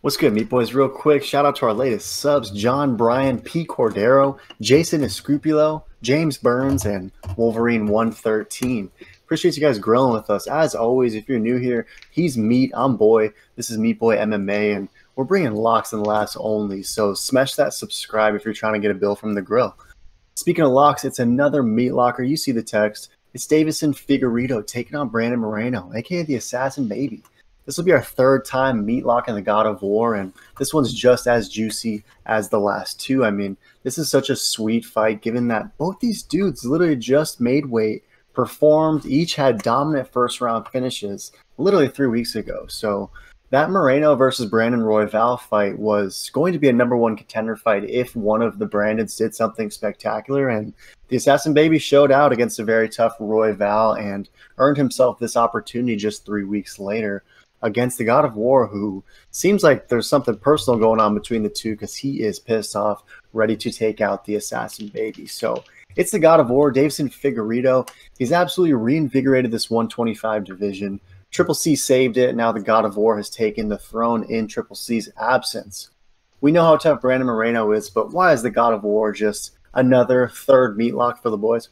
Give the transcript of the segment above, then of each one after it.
What's good, Meat Boys? Real quick, shout out to our latest subs, John Bryan, P. Cordero, Jason Escrupulo, James Burns, and Wolverine 113. Appreciate you guys grilling with us. As always, if you're new here, he's Meat, I'm Boy. This is Meat Boy MMA, and we're bringing locks and laughs only. So smash that subscribe if you're trying to get a bill from the grill. Speaking of locks, it's another meat locker. You see the text. It's Deiveson Figueiredo taking on Brandon Moreno, aka the Assassin Baby. This will be our third time meat lock in the God of War, and this one's just as juicy as the last two. I mean, this is such a sweet fight, given that both these dudes literally just made weight, performed, each had dominant first-round finishes literally 3 weeks ago. So that Moreno versus Brandon Royval fight was going to be a #1 contender fight if one of the Brandons did something spectacular, and the Assassin Baby showed out against a very tough Royval and earned himself this opportunity just 3 weeks later against the God of War, who seems like there's something personal going on between the two because he is pissed off, ready to take out the Assassin Baby. So it's the God of War, Deiveson Figueiredo. He's absolutely reinvigorated this 125 division. Triple C saved it. Now the God of War has taken the throne in Triple C's absence. We know how tough Brandon Moreno is, but why is the God of War just another third meat lock for the boys?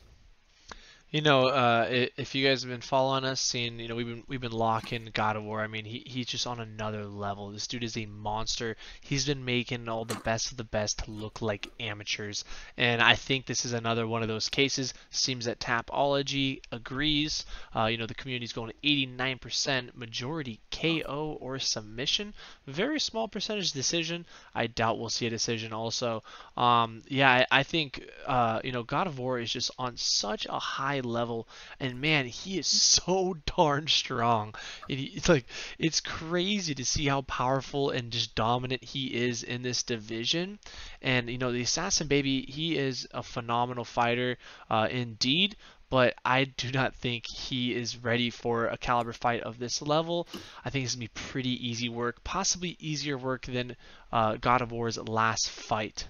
If you guys have been following us, seeing, we've been locking God of War. I mean, he's just on another level. This dude is a monster. He's been making all the best of the best look like amateurs, and I think this is another one of those cases. Seems that Tapology agrees. The community's going 89% majority KO or submission. Very small percentage decision. I doubt we'll see a decision also. I think God of War is just on such a high level, and man, he is so darn strong. It's crazy to see how powerful and just dominant he is in this division. And the Assassin Baby, he is a phenomenal fighter indeed, but I do not think he is ready for a caliber fight of this level. I think it's gonna be pretty easy work, possibly easier work than God of War's last fight.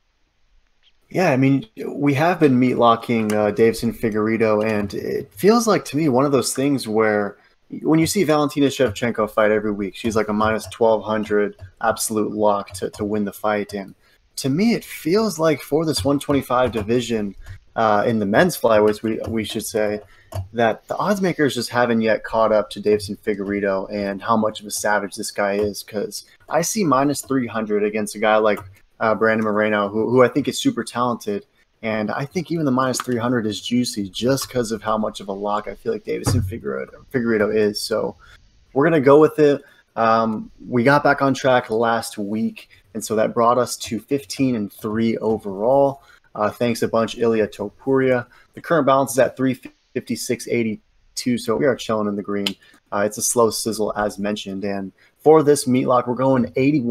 Yeah, I mean, we have been meat locking Deiveson Figueiredo, and it feels like to me one of those things where when you see Valentina Shevchenko fight every week, she's like a minus 1200 absolute lock to win the fight. And to me, it feels like for this 125 division in the men's flyweights, we should say, that the odds makers just haven't yet caught up to Deiveson Figueiredo and how much of a savage this guy is. Because I see minus 300 against a guy like Brandon Moreno, who I think is super talented. And I think even the minus 300 is juicy just because of how much of a lock I feel like Deiveson Figueiredo is. So we're going to go with it. We got back on track last week, and so that brought us to 15-3 overall. Thanks a bunch, Ilya Topuria. The current balance is at 356.82, so we are chilling in the green. It's a slow sizzle, as mentioned. And for this meat lock, we're going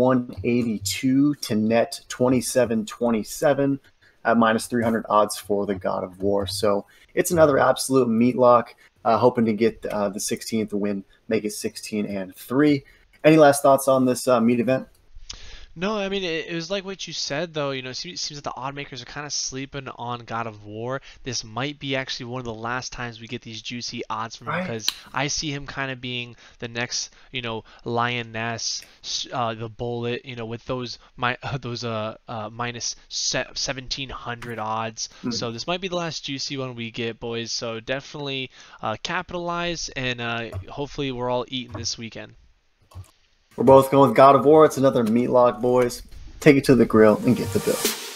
81.82 to net 27.27 at minus 300 odds for the God of War. So it's another absolute meat lock, hoping to get the 16th win, make it 16-3. Any last thoughts on this meat event? No, I mean, it was like what you said, though. It seems that the odd makers are kind of sleeping on God of War. This might be actually one of the last times we get these juicy odds from him, because I see him kind of being the next, Lioness, the Bullet, with those minus 1700 odds. So this might be the last juicy one we get, boys. So definitely capitalize, and hopefully we're all eating this weekend. We're both going with God of War. It's another meat lock, boys. Take it to the grill and get the bill.